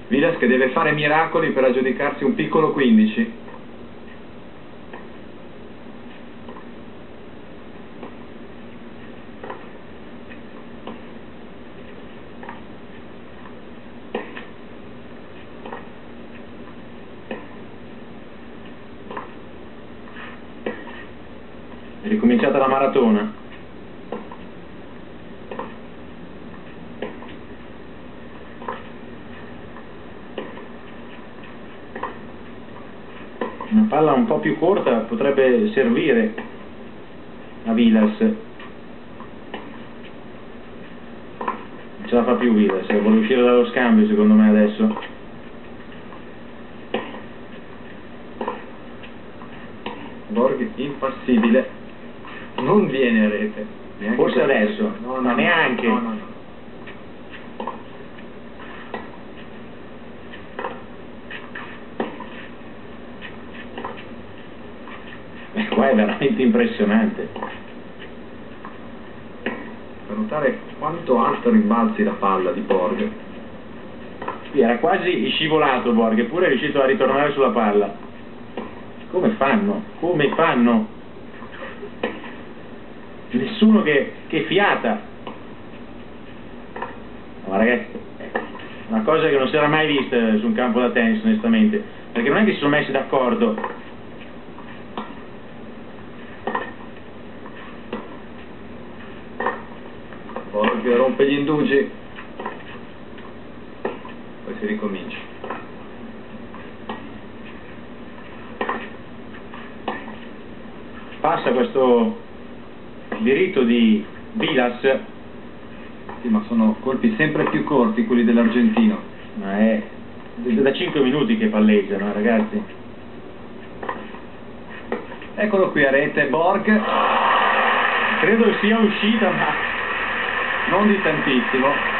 Vilas che deve fare miracoli per aggiudicarsi un piccolo 15. È ricominciata la maratona. Una palla un po' più corta potrebbe servire a Vilas. Non ce la fa più Vilas, vuole uscire dallo scambio secondo me adesso. Borg impassibile, non viene a rete. Forse adesso, no, ma neanche. No. Qua è veramente impressionante. Per notare quanto alto rimbalzi la palla di Borg. Qui era quasi scivolato Borg, eppure è riuscito a ritornare sulla palla. Come fanno? Come fanno? Nessuno che fiata. Ma ragazzi, una cosa che non si era mai vista su un campo da tennis onestamente, perché non è che si sono messi d'accordo. Borg rompe gli indugi, poi si ricomincia. Passa questo diritto di Vilas. Sì, ma sono colpi sempre più corti quelli dell'argentino. Ma è da 5 minuti che palleggiano, ragazzi. Eccolo qui a rete, Borg. Credo sia uscita, ma non di tantissimo.